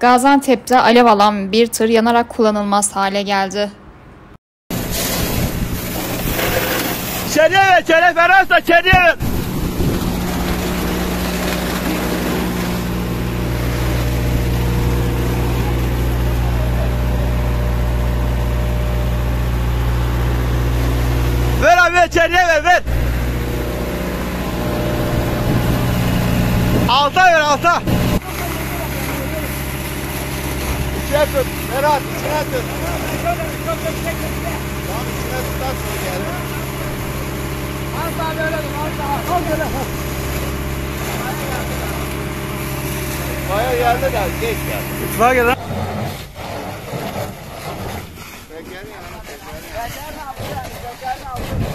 Gaziantep'te alev alan bir tır yanarak kullanılmaz hale geldi. İçeriye ver, içeriye Ferhat'sa içeriye ver. Ver abi, içeriye ver, ver. Alta ver, alta. İçine tut, Ferhat, içine tut. Tamam, içine tutarsın yani. Az daha böyle dur, az daha. Al böyle. Baya geldi de, geç geldi. İtfaiye geldi. Ben gelmiyorum. Ben gelmiyorum.